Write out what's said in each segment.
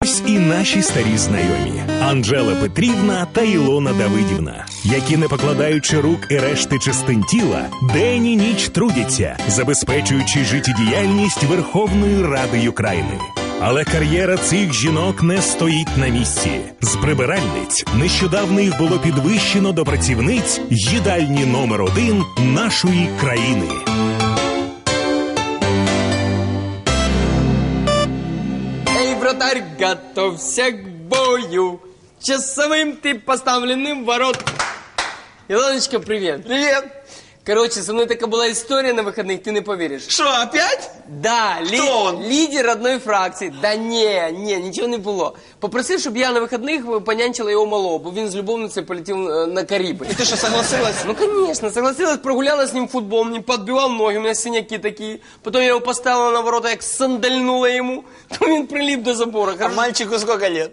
Ось і наші старі знайомі Анжела Петрівна та Ілона Давидівна, які, не покладаючи рук і решти частин тіла, день і ніч трудяться, забезпечуючи життєдіяльність Верховної Ради України. Але кар'єра цих жінок не стоїть на місці. З прибиральниць нещодавно їх було підвищено до працівниць їдальні номер 1 нашої країни. Эй, вратарь, готовься к бою. Часовым ты поставленным ворот. Илоночка, привет. Привет. Короче, со мной такая была история на выходных, ты не поверишь. Что, опять? Да, Кто он? лидер одной фракции. Да не, ничего не було. Попросив, щоб я на вихідних понянчила його малого, бо він з любовницею полетів на Кариби. И ты что, согласилась? Ну, конечно, согласилась, прогуляла с ним в футбол, не подбивал ноги, у меня синяки такие. Потом я его поставила на ворота, як сандальнула ему, то він прилип до забора. А мальчику сколько лет?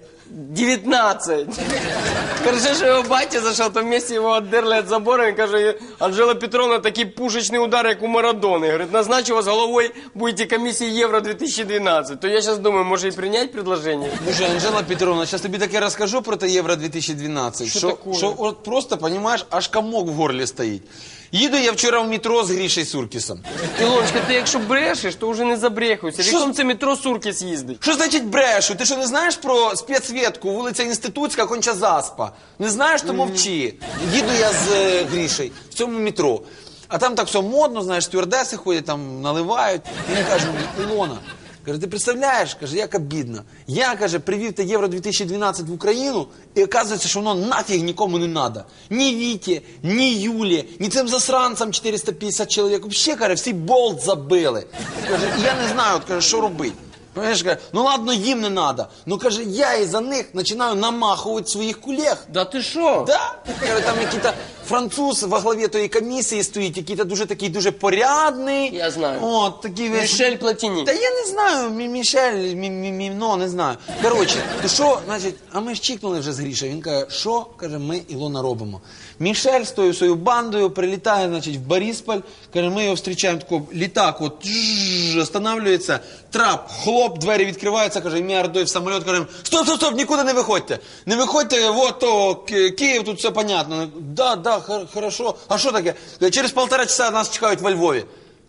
19. Хорошо, что его батя зашел, то вместе его отдерли от забора. И каже, Анжела Петровна, такий пушечный удар, как у Марадоны. Говорит, назначу вас головой, будете комиссии Евро-2012. То я сейчас думаю, может и принять предложение? Слушай, Анжела Петровна, сейчас тебе таки расскажу про это Евро-2012. Что такое? Что вот просто, понимаешь, аж комок в горле стоит. Їду я вчора в метро з Грішей Суркісом. Ілоночка, ти якщо брешеш, то вже не забрехуйся. В якому це метро Суркіс їздить? Що значить брешу? Ти що не знаєш про спецветку, вулиця Інститутська, Конча Заспа? Не знаєш, то мовчи. Їду я з Грішей в цьому метро. А там так все модно, знаєш, стюардеси ходять, там наливають. І він каже, Ілона, каже, ти представляєш, каже, як обідно. Я, каже, привів те Євро-2012 в Україну, і оказується, що воно нафіг нікому не треба. Ні Віті, ні Юлі, ні цим засранцям 450 чоловік. Взагалі, каже, всі болт забили. Каже, я не знаю, от, каже, що робити. Понимаєш, каже, ну ладно, їм не треба. Ну, каже, я із-за них починаю намахувати своїх колег. Да ти що? Да? Каже, там якийсь француз во главі тої комісії стоїть, який-то дуже такий, дуже порядний. Я знаю. От, такий весь... Мішель Платіні. Та я не знаю, Мішель, ну, не знаю. Коротше, то що, значить, а ми ж чікнули вже з Грішею. Він каже, що, каже, ми, Ілона, робимо. Мішель з тою своєю бандою прилітає, значить, в Борисполь, каже, ми його зустрічаємо, тако, літак, от, останавливається, трап, хлоп, двері відкриваються, каже, ім'я Ордой в самоліт, каже, стоп, нікуди не виходьте. Не виходьте, вот то, Київ, тут все понятно. Да, хорошо. А що таке? Через 1,5 часа нас чекають во Львові.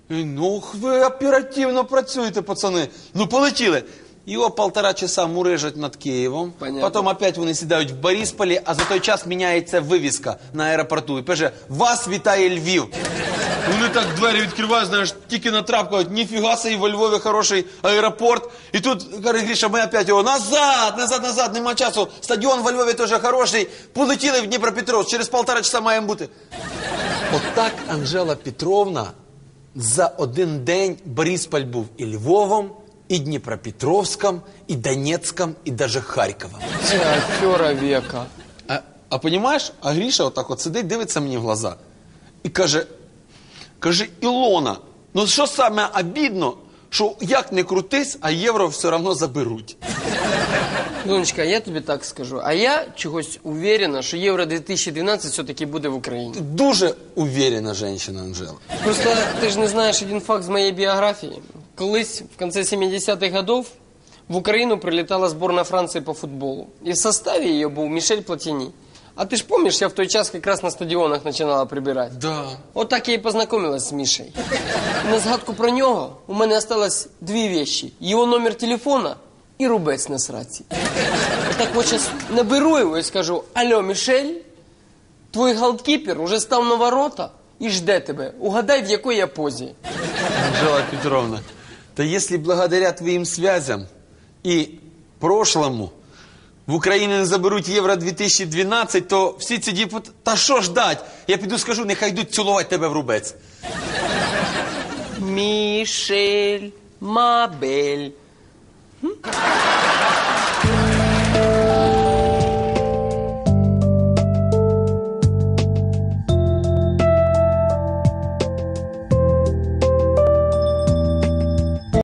Ну, ви оперативно працюєте, пацани. Ну, полетіли. Його 1,5 часа мурижать над Києвом. Понятно. Потім опять вони сідають в Борисполі, а за той час міняється вивіска на аеропорту. І пише, вас вітає Львів. Вони так двері відкривають, знаєш, тільки на трап кажуть, ніфіга собі, во Львові хороший аеропорт. І тут, каже, Гріша, ми опять його, назад, нема часу. Стадіон во Львові теж хороший. Полетіли в Дніпропетровськ, через 1,5 часа маємо бути. Отак Анжела Петровна за один день Борисполь був і Львовом, і Дніпропетровськом, і Донецьком, і навіть Харковом. Це афера века. А понімаєш, а Гріша отак от сидить, дивиться мені в глаза і каже, Ілона, ну що саме обідно, що як не крутись, а євро все одно заберуть. Донечка, я тобі так скажу. А я чогось уверена, що Євро-2012 все-таки буде в Україні. Дуже уверена жінка, Анжела. Просто ти ж не знаєш один факт з моєї біографії. Колись, в кінці 70-х годів, в Україну прилітала збірна Франції по футболу. І в составі її був Мішель Платіні. А ти ж пам'ятаєш, я в той час якраз на стадіонах починала прибирати. Да. От так я і познайомилась з Мішей. На згадку про нього у мене залишилось 2 речі. Його номер телефона і рубець на сраці. Так от зараз наберу його і скажу, алло, Мішель, твій голкіпер уже став на ворота і жде тебе. Угадай, в якій я позі. Анжела Петровна, то если благодаря твоим связям и прошлому в Україні не заберуть Євро-2012, то всі ці депутати... Та що ждать? Я піду скажу, нехай йдуть цілувати тебе в рубець. Мішель, Мабель.